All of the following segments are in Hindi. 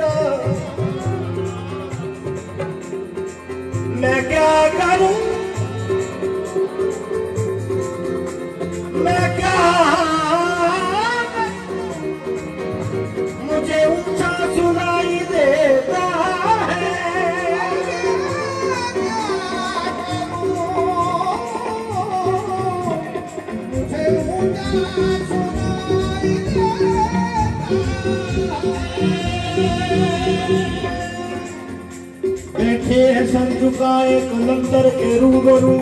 देता। मैं क्या करूं, मैं क्या, मुझे ऊंचा सुनाई देता है। मुझे ऊंचा सुनाई बैठे हैं सर झुकाए कलंदर के रूबरू,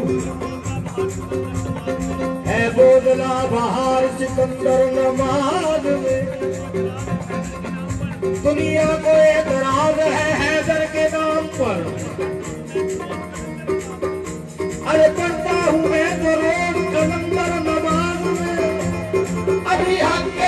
है बोदला बहार सिकंदर नमाज में। दुनिया को एतराज है हैदर के नाम पर, अरे पढ़ता हूँ मैं तो रोज कलंदर नमाज में। अभी हक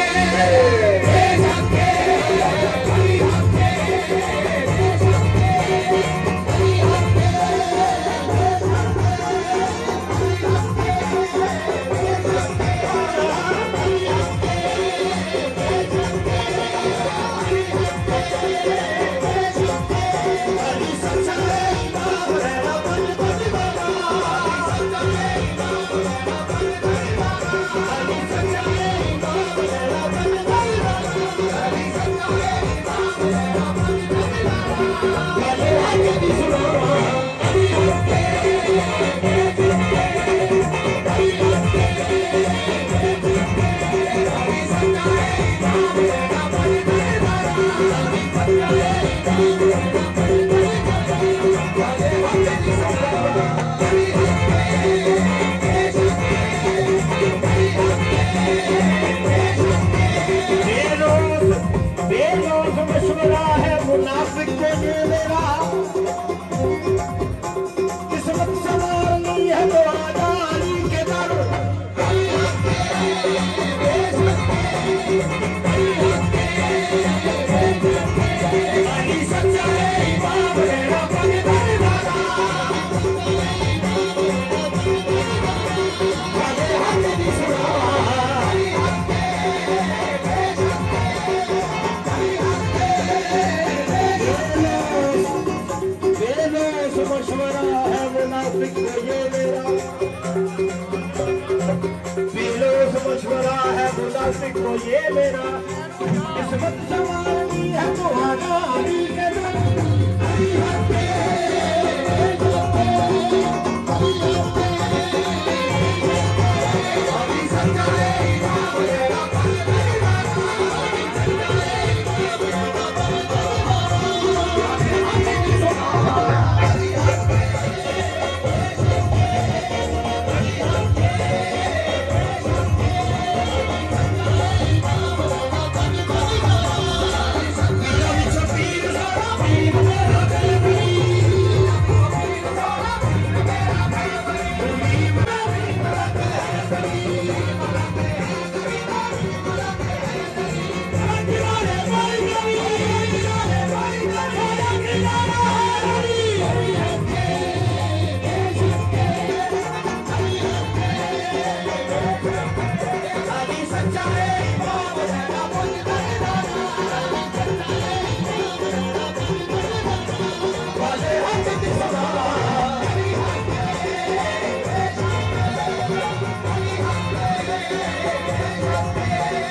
को ये मेरा किस्मत संवारनी है तो आगामी के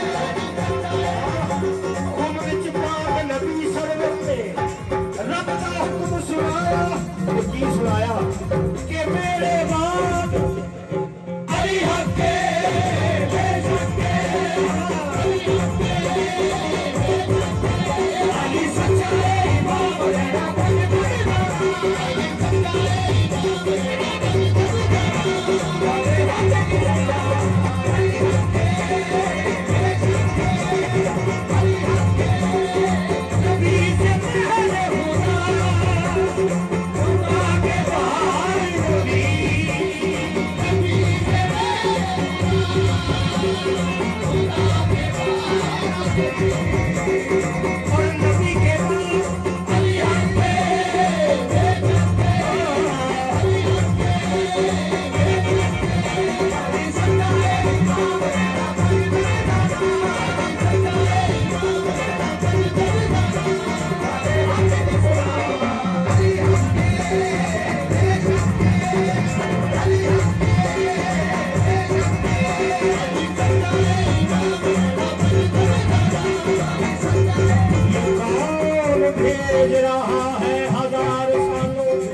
रब भेज रहा है 1000 सालों से।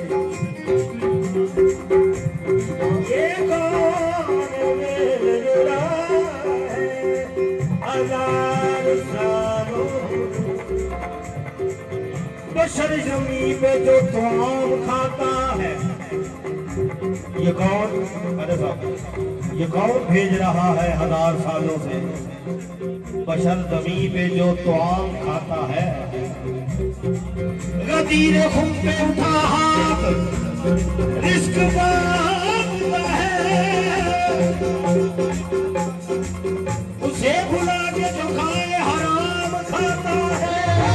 ये कौन भेज रहा है 1000 सालों से। बशर जमी पे जो तमाम खाता है, ये कौन, अरे साहब, ये कौन भेज रहा है 1000 सालों से। बशर जमी पे जो तमाम खाता है, गदीर खुम पे उठा हाथ रिस्क मांगता है, उसे भुला के जो खाए हराम खाता है।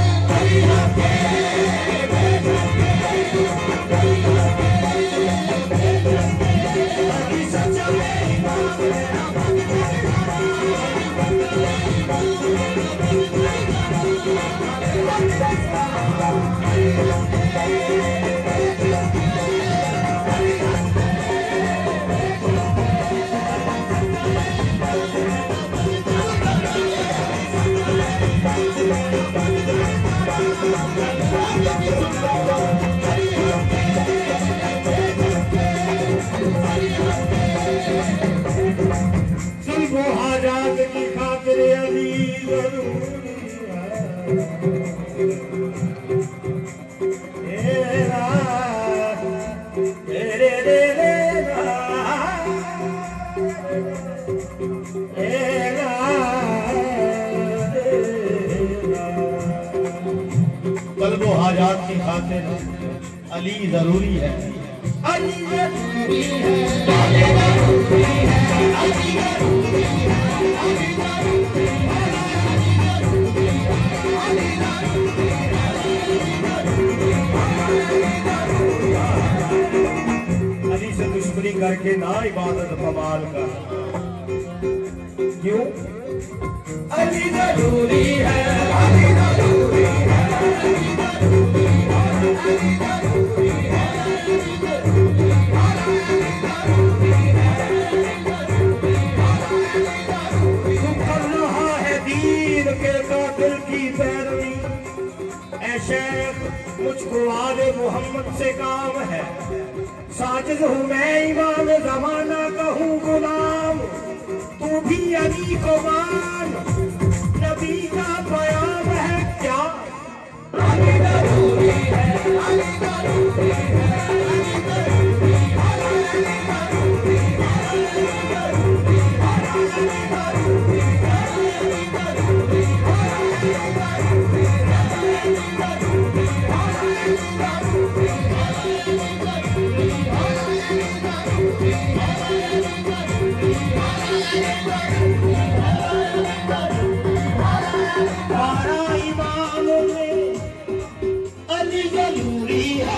तुमको आजाद की खातिर अली जरूरी तलबो हाजात की खातिर अली जरूरी है। अली जरूरी है, अली जरूरी है, अली जरूरी है, अली जरूरी है, अली जरूरी है। अली से दुश्मनी करके ना इबादत कमाल का, क्यों? अली जरूरी है, अली जरूरी है, अली जरूरी है, अली जरूरी है, तू कर रहा है दीन के कातिल की पैरवी। ऐ शेख, मुझको आले मोहम्मद से काम है, साजिद हूँ मैं इमाम ज़माना का हूँ गुलाम। तू भी अली को मान, नबी का बयान है क्या? अली जरूरी है, अली जरूरी है, अली जरूरी है, अली जरूरी है, अली जरूरी है, अली जरूरी है, अली जरूरी है, अली जरूरी है, अली जरूरी है, अली जरूरी है, बारह इमामों में अली जरूरी है,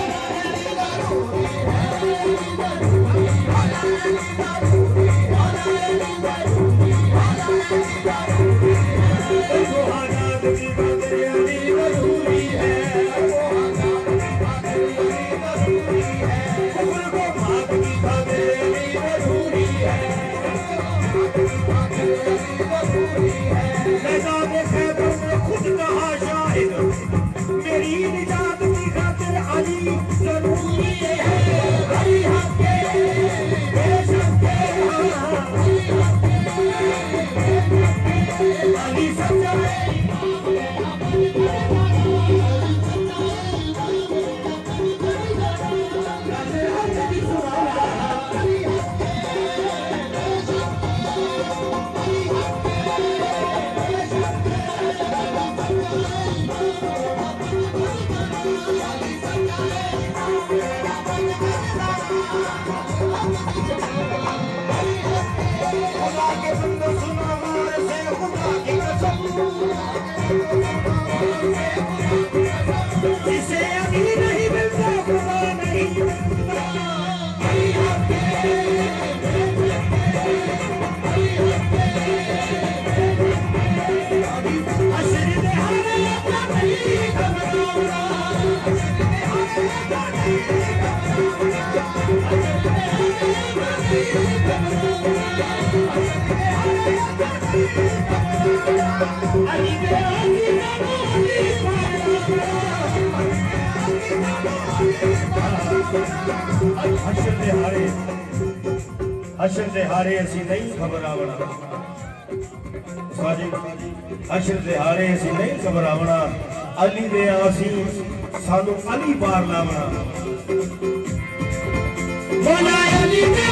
खुद कहा शाहिद मेरी निजात की खातिर अली जरूरी है। अली हक़े बेशक़े अली सच्चा जिसे अभी नहीं मिलता खुदा नहीं मिलता। अली हशर दे हारे असी नहीं घबरावना हशर दे हारे असी नहीं घबरावना अली दे आसी सानू अली पार लावना बोला अली ने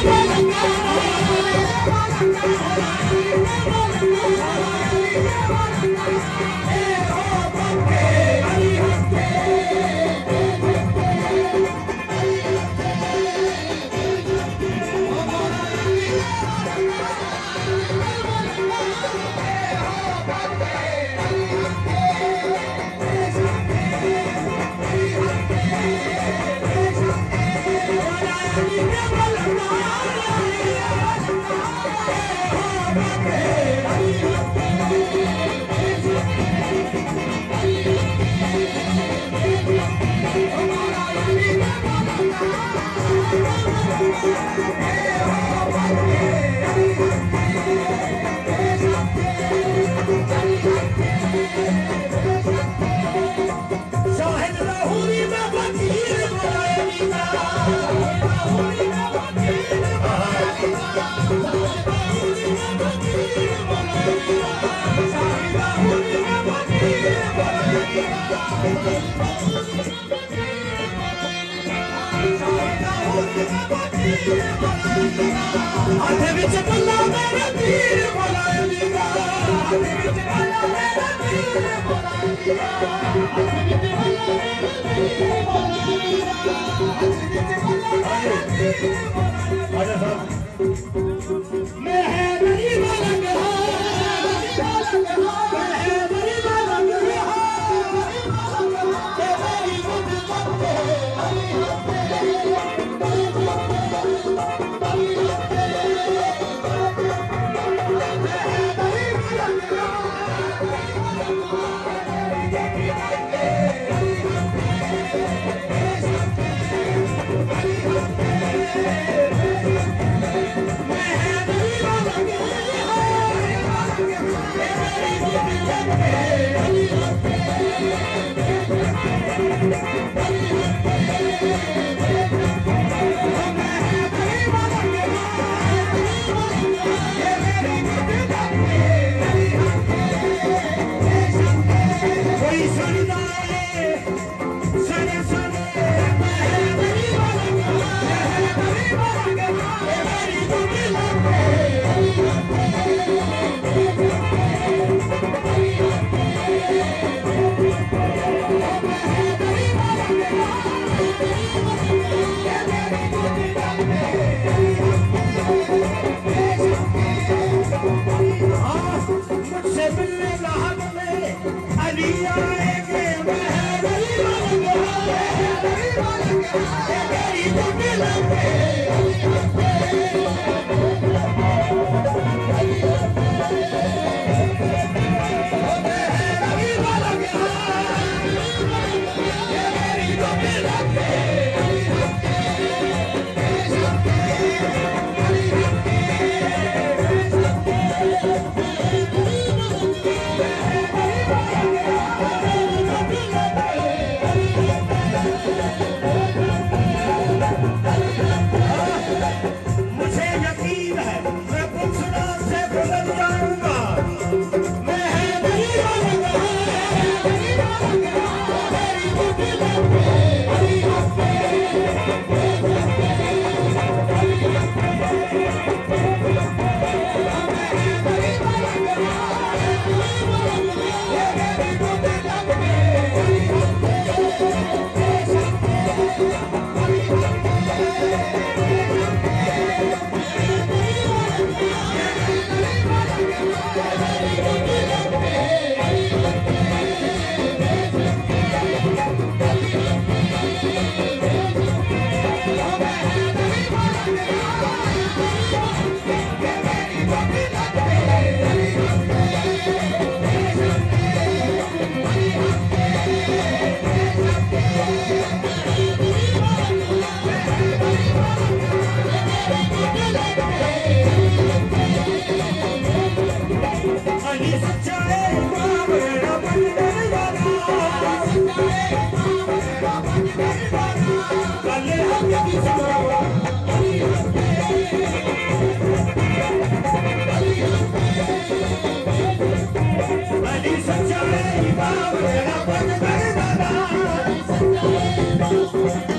है।